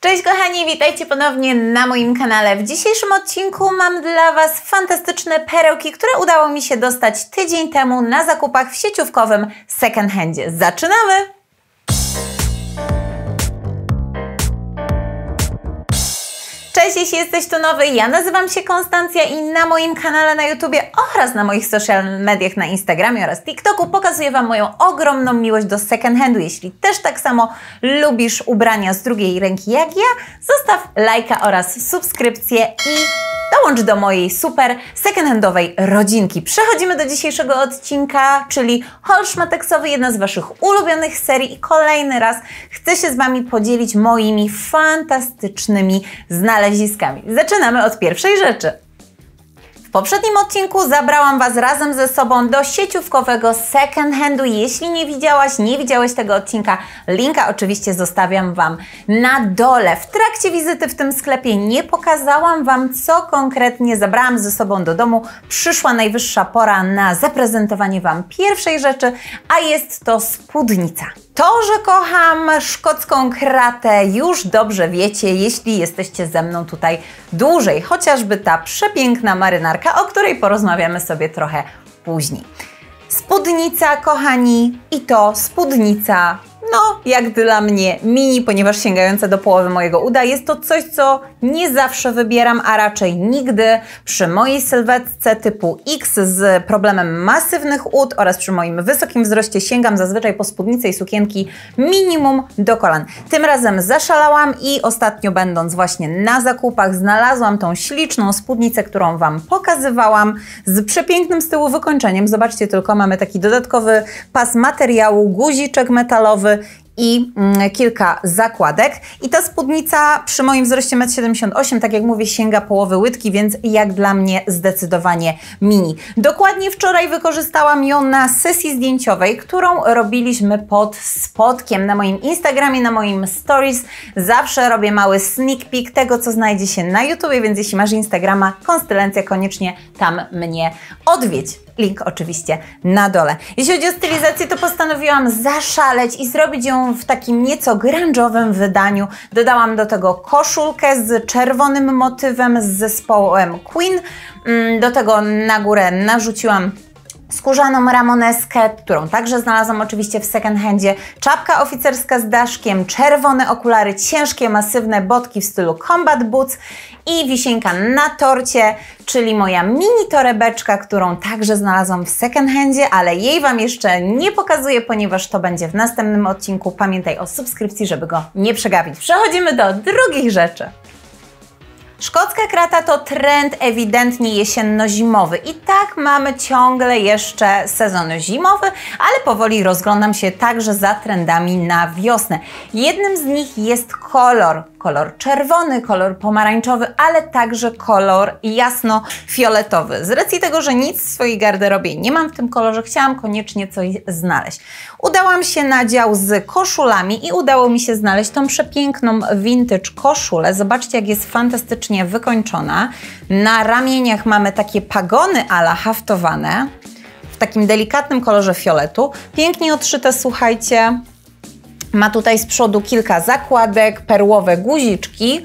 Cześć kochani, witajcie ponownie na moim kanale. W dzisiejszym odcinku mam dla Was fantastyczne perełki, które udało mi się dostać tydzień temu na zakupach w sieciówkowym second handzie. Zaczynamy! Cześć, jeśli jesteś tu nowy, ja nazywam się Konstancja i na moim kanale na YouTubie oraz na moich social mediach na Instagramie oraz TikToku pokazuję Wam moją ogromną miłość do second handu. Jeśli też tak samo lubisz ubrania z drugiej ręki jak ja, zostaw lajka oraz subskrypcję i dołącz do mojej super second-handowej rodzinki. Przechodzimy do dzisiejszego odcinka, czyli haul szmateksowy, jedna z Waszych ulubionych serii i kolejny raz chcę się z Wami podzielić moimi fantastycznymi znaleziskami. Zaczynamy od pierwszej rzeczy. W poprzednim odcinku zabrałam Was razem ze sobą do sieciówkowego second handu. Jeśli nie widziałaś, nie widziałeś tego odcinka, linka oczywiście zostawiam Wam na dole. W trakcie wizyty w tym sklepie nie pokazałam Wam, co konkretnie zabrałam ze sobą do domu. Przyszła najwyższa pora na zaprezentowanie Wam pierwszej rzeczy, a jest to spódnica. To, że kocham szkocką kratę, już dobrze wiecie, jeśli jesteście ze mną tutaj dłużej. Chociażby ta przepiękna marynarka, o której porozmawiamy sobie trochę później. Spódnica, kochani, i to spódnica, no jak dla mnie mini, ponieważ sięgająca do połowy mojego uda. Jest to coś, co nie zawsze wybieram, a raczej nigdy. Przy mojej sylwetce typu X z problemem masywnych ud oraz przy moim wysokim wzroście sięgam zazwyczaj po spódnice i sukienki minimum do kolan. Tym razem zaszalałam i ostatnio będąc właśnie na zakupach znalazłam tą śliczną spódnicę, którą Wam pokazywałam z przepięknym z tyłu wykończeniem. Zobaczcie tylko, mamy taki dodatkowy pas materiału, guziczek metalowy i kilka zakładek. I ta spódnica przy moim wzroście 1,78 m, tak jak mówię, sięga połowy łydki, więc jak dla mnie zdecydowanie mini. Dokładnie wczoraj wykorzystałam ją na sesji zdjęciowej, którą robiliśmy pod spodkiem na moim Instagramie, na moim stories. Zawsze robię mały sneak peek tego, co znajdzie się na YouTubie, więc jeśli masz Instagrama, Konstylencja, koniecznie tam mnie odwiedź. Link oczywiście na dole. Jeśli chodzi o stylizację, to postanowiłam zaszaleć i zrobić ją w takim nieco grunge'owym wydaniu. Dodałam do tego koszulkę z czerwonym motywem z zespołem Queen. Do tego na górę narzuciłam skórzaną ramoneskę, którą także znalazłam oczywiście w second handzie, czapka oficerska z daszkiem, czerwone okulary, ciężkie, masywne botki w stylu combat boots i wisienka na torcie, czyli moja mini torebeczka, którą także znalazłam w second handzie, ale jej Wam jeszcze nie pokazuję, ponieważ to będzie w następnym odcinku. Pamiętaj o subskrypcji, żeby go nie przegapić. Przechodzimy do drugich rzeczy. Szkocka krata to trend ewidentnie jesienno-zimowy i tak mamy ciągle jeszcze sezon zimowy, ale powoli rozglądam się także za trendami na wiosnę. Jednym z nich jest kolor czerwony, kolor pomarańczowy, ale także kolor jasno-fioletowy. Z racji tego, że nic w swojej garderobie nie mam w tym kolorze, chciałam koniecznie coś znaleźć. Udałam się na dział z koszulami i udało mi się znaleźć tą przepiękną vintage koszulę. Zobaczcie, jak jest fantastycznie wykończona. Na ramieniach mamy takie pagony ala haftowane w takim delikatnym kolorze fioletu. Pięknie odszyte, słuchajcie. Ma tutaj z przodu kilka zakładek, perłowe guziczki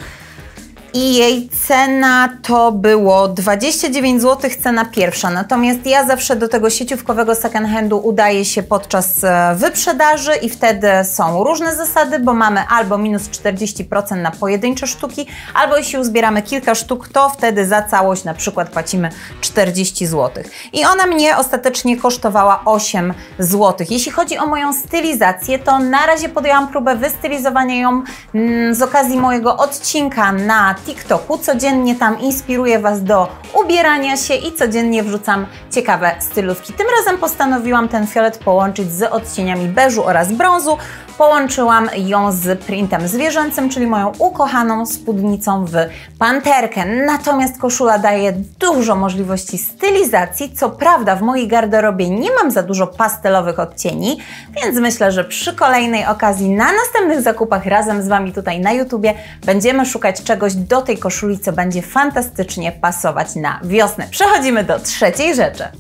i jej cena to było 29 zł, cena pierwsza. Natomiast ja zawsze do tego sieciówkowego second handu udaję się podczas wyprzedaży i wtedy są różne zasady, bo mamy albo minus 40% na pojedyncze sztuki, albo jeśli uzbieramy kilka sztuk, to wtedy za całość na przykład płacimy 40 zł. I ona mnie ostatecznie kosztowała 8 zł. Jeśli chodzi o moją stylizację, to na razie podjęłam próbę wystylizowania ją z okazji mojego odcinka na TikToku. Codziennie tam inspiruję Was do ubierania się i codziennie wrzucam ciekawe stylówki. Tym razem postanowiłam ten fiolet połączyć z odcieniami beżu oraz brązu. Połączyłam ją z printem zwierzęcym, czyli moją ukochaną spódnicą w panterkę. Natomiast koszula daje dużo możliwości stylizacji. Co prawda w mojej garderobie nie mam za dużo pastelowych odcieni, więc myślę, że przy kolejnej okazji na następnych zakupach razem z Wami tutaj na YouTubie będziemy szukać czegoś do tej koszuli, co będzie fantastycznie pasować na wiosnę. Przechodzimy do trzeciej rzeczy.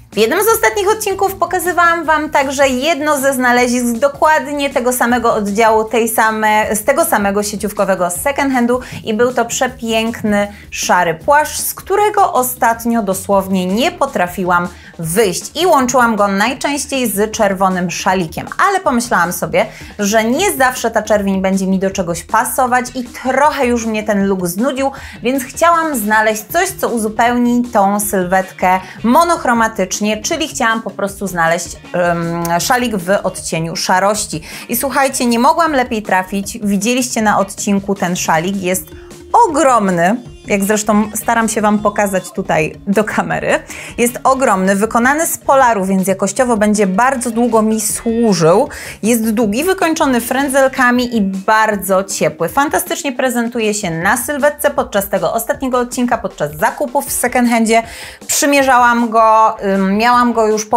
W jednym z ostatnich odcinków pokazywałam Wam także jedno ze znalezisk dokładnie tego samego oddziału, z tego samego sieciówkowego second handu i był to przepiękny szary płaszcz, z którego ostatnio dosłownie nie potrafiłam wyjść i łączyłam go najczęściej z czerwonym szalikiem, ale pomyślałam sobie, że nie zawsze ta czerwień będzie mi do czegoś pasować i trochę już mnie ten look znudził, więc chciałam znaleźć coś, co uzupełni tą sylwetkę monochromatycznie, czyli chciałam po prostu znaleźć szalik w odcieniu szarości. I słuchajcie, nie mogłam lepiej trafić. Widzieliście na odcinku ten szalik, jest ogromny. Jak zresztą staram się Wam pokazać tutaj do kamery. Jest ogromny, wykonany z polaru, więc jakościowo będzie bardzo długo mi służył. Jest długi, wykończony frędzelkami i bardzo ciepły. Fantastycznie prezentuje się na sylwetce podczas tego ostatniego odcinka, zakupów w second handzie. Przymierzałam go, miałam go już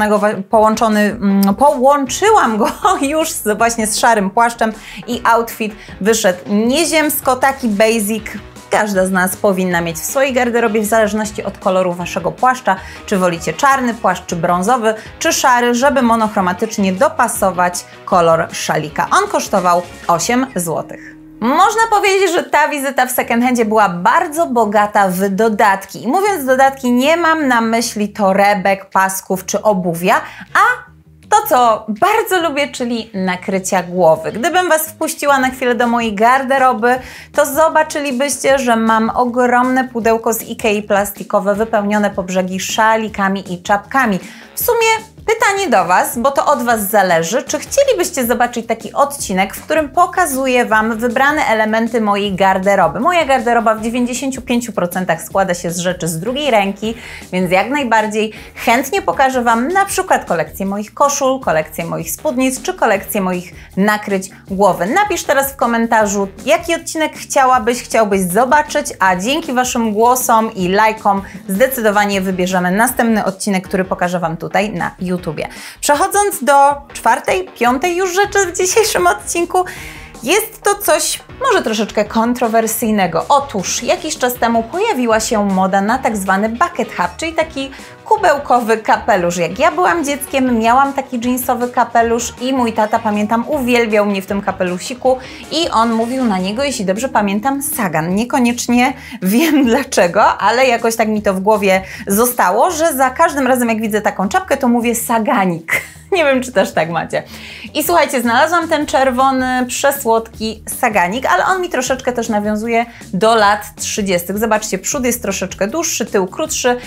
połączyłam go już właśnie z szarym płaszczem i outfit wyszedł nieziemsko, taki basic. Każda z nas powinna mieć w swojej garderobie, w zależności od koloru Waszego płaszcza, czy wolicie czarny płaszcz, czy brązowy, czy szary, żeby monochromatycznie dopasować kolor szalika. On kosztował 8 zł. Można powiedzieć, że ta wizyta w second handzie była bardzo bogata w dodatki. I mówiąc dodatki, nie mam na myśli torebek, pasków czy obuwia, a to, co bardzo lubię, czyli nakrycia głowy. Gdybym Was wpuściła na chwilę do mojej garderoby, to zobaczylibyście, że mam ogromne pudełko z Ikei plastikowe, wypełnione po brzegi szalikami i czapkami. W sumie pytanie do Was, bo to od Was zależy, czy chcielibyście zobaczyć taki odcinek, w którym pokazuję Wam wybrane elementy mojej garderoby. Moja garderoba w 95% składa się z rzeczy z drugiej ręki, więc jak najbardziej chętnie pokażę Wam na przykład kolekcję moich koszul, kolekcję moich spódnic, czy kolekcję moich nakryć głowy. Napisz teraz w komentarzu, jaki odcinek chciałbyś zobaczyć, a dzięki Waszym głosom i lajkom zdecydowanie wybierzemy następny odcinek, który pokażę Wam tutaj na YouTube. Przechodząc do czwartej, piątej już rzeczy w dzisiejszym odcinku, jest to coś może troszeczkę kontrowersyjnego. Otóż jakiś czas temu pojawiła się moda na tak zwany bucket hat, czyli taki kubełkowy kapelusz. Jak ja byłam dzieckiem, miałam taki jeansowy kapelusz i mój tata, pamiętam, uwielbiał mnie w tym kapelusiku i on mówił na niego, jeśli dobrze pamiętam, sagan. Niekoniecznie wiem dlaczego, ale jakoś tak mi to w głowie zostało, że za każdym razem jak widzę taką czapkę, to mówię saganik. Nie wiem, czy też tak macie. I słuchajcie, znalazłam ten czerwony, przesłodki saganik, ale on mi troszeczkę też nawiązuje do lat 30. Zobaczcie, przód jest troszeczkę dłuższy, tył krótszy,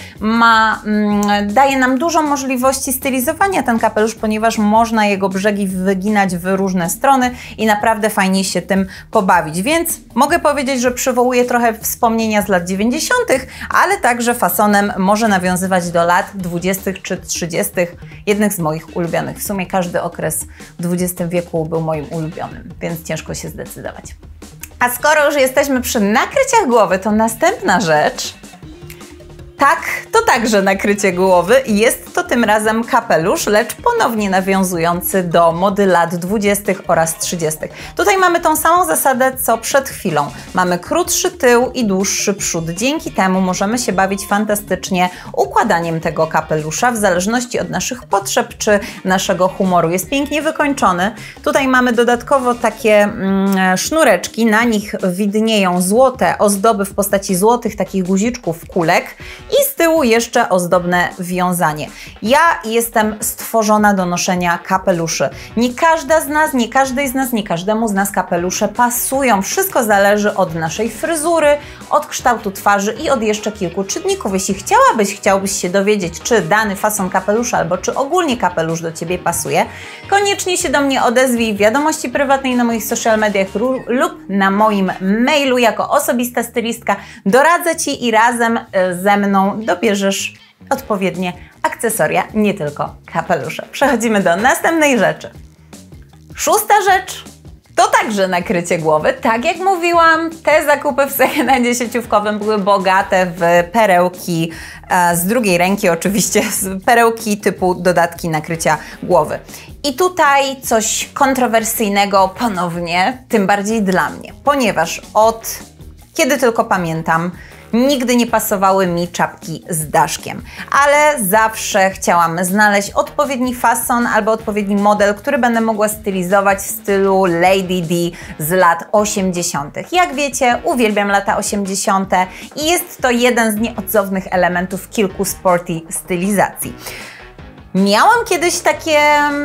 daje nam dużo możliwości stylizowania ten kapelusz, ponieważ można jego brzegi wyginać w różne strony i naprawdę fajnie się tym pobawić. Więc mogę powiedzieć, że przywołuje trochę wspomnienia z lat 90., ale także fasonem może nawiązywać do lat 20. czy 30., jednych z moich ulubionych. W sumie każdy okres w XX wieku był moim ulubionym, więc ciężko się zdecydować. A skoro już jesteśmy przy nakryciach głowy, to następna rzecz, tak, to także nakrycie głowy i jest to tym razem kapelusz, lecz ponownie nawiązujący do mody lat 20. oraz 30. Tutaj mamy tą samą zasadę, co przed chwilą. Mamy krótszy tył i dłuższy przód. Dzięki temu możemy się bawić fantastycznie układaniem tego kapelusza w zależności od naszych potrzeb czy naszego humoru. Jest pięknie wykończony. Tutaj mamy dodatkowo takie sznureczki, na nich widnieją złote ozdoby w postaci złotych takich guziczków, kulek. I z tyłu jeszcze ozdobne wiązanie. Ja jestem stworzona do noszenia kapeluszy. Nie każda z nas, nie każdej z nas, nie każdemu z nas kapelusze pasują. Wszystko zależy od naszej fryzury, od kształtu twarzy i od jeszcze kilku czynników. Jeśli chciałbyś się dowiedzieć, czy dany fason kapelusza albo czy ogólnie kapelusz do Ciebie pasuje, koniecznie się do mnie odezwij w wiadomości prywatnej na moich social mediach lub na moim mailu jako osobista stylistka. Doradzę Ci i razem ze mną dobierzesz odpowiednie akcesoria, nie tylko kapelusze. Przechodzimy do następnej rzeczy. Szósta rzecz to także nakrycie głowy. Tak jak mówiłam, te zakupy w second handzie sieciówkowym były bogate w perełki z drugiej ręki, oczywiście perełki typu dodatki nakrycia głowy. I tutaj coś kontrowersyjnego ponownie, tym bardziej dla mnie, ponieważ od kiedy tylko pamiętam, nigdy nie pasowały mi czapki z daszkiem, ale zawsze chciałam znaleźć odpowiedni fason albo odpowiedni model, który będę mogła stylizować w stylu Lady D z lat 80. Jak wiecie, uwielbiam lata 80. i jest to jeden z nieodzownych elementów kilku sporty stylizacji. Miałam kiedyś takie...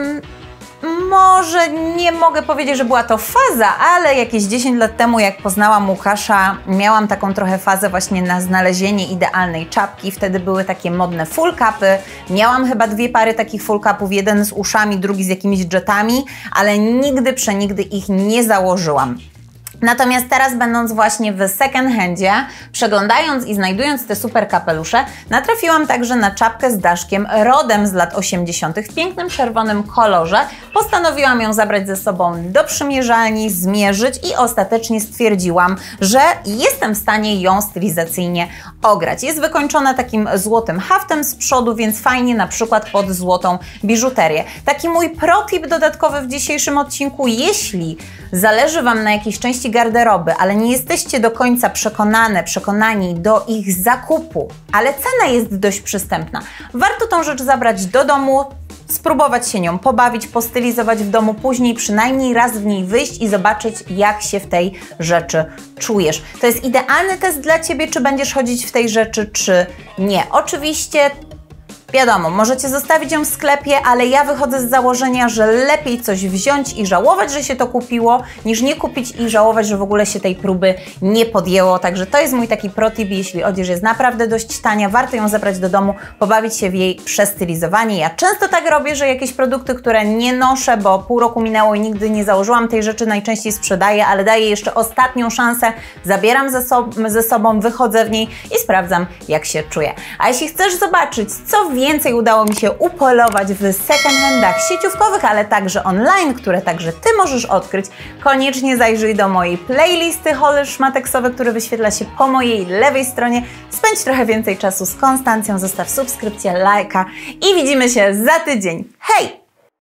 Może nie mogę powiedzieć, że była to faza, ale jakieś 10 lat temu, jak poznałam Łukasza, miałam taką trochę fazę właśnie na znalezienie idealnej czapki. Wtedy były takie modne full capy. Miałam chyba 2 pary takich full capów, jeden z uszami, drugi z jakimiś jetami, ale nigdy przenigdy ich nie założyłam. Natomiast teraz, będąc właśnie w second handzie, przeglądając i znajdując te super kapelusze, natrafiłam także na czapkę z daszkiem rodem z lat 80. w pięknym czerwonym kolorze. Postanowiłam ją zabrać ze sobą do przymierzalni, zmierzyć i ostatecznie stwierdziłam, że jestem w stanie ją stylizacyjnie ograć. Jest wykończona takim złotym haftem z przodu, więc fajnie na przykład pod złotą biżuterię. Taki mój pro-tip dodatkowy w dzisiejszym odcinku: jeśli zależy Wam na jakiejś części garderoby, ale nie jesteście do końca przekonani do ich zakupu, ale cena jest dość przystępna, warto tą rzecz zabrać do domu, spróbować się nią pobawić, postylizować w domu, później przynajmniej raz w niej wyjść i zobaczyć, jak się w tej rzeczy czujesz. To jest idealny test dla Ciebie, czy będziesz chodzić w tej rzeczy, czy nie. Oczywiście wiadomo, możecie zostawić ją w sklepie, ale ja wychodzę z założenia, że lepiej coś wziąć i żałować, że się to kupiło, niż nie kupić i żałować, że w ogóle się tej próby nie podjęło. Także to jest mój taki pro-tip: jeśli odzież jest naprawdę dość tania, warto ją zabrać do domu, pobawić się w jej przestylizowanie. Ja często tak robię, że jakieś produkty, które nie noszę, bo pół roku minęło i nigdy nie założyłam tej rzeczy, najczęściej sprzedaję, ale daję jeszcze ostatnią szansę, zabieram ze sobą, wychodzę w niej i sprawdzam, jak się czuję. A jeśli chcesz zobaczyć, co więcej udało mi się upolować w second handach sieciówkowych, ale także online, które także Ty możesz odkryć, koniecznie zajrzyj do mojej playlisty haule szmateksowe, który wyświetla się po mojej lewej stronie. Spędź trochę więcej czasu z Konstancją, zostaw subskrypcję, lajka i widzimy się za tydzień. Hej!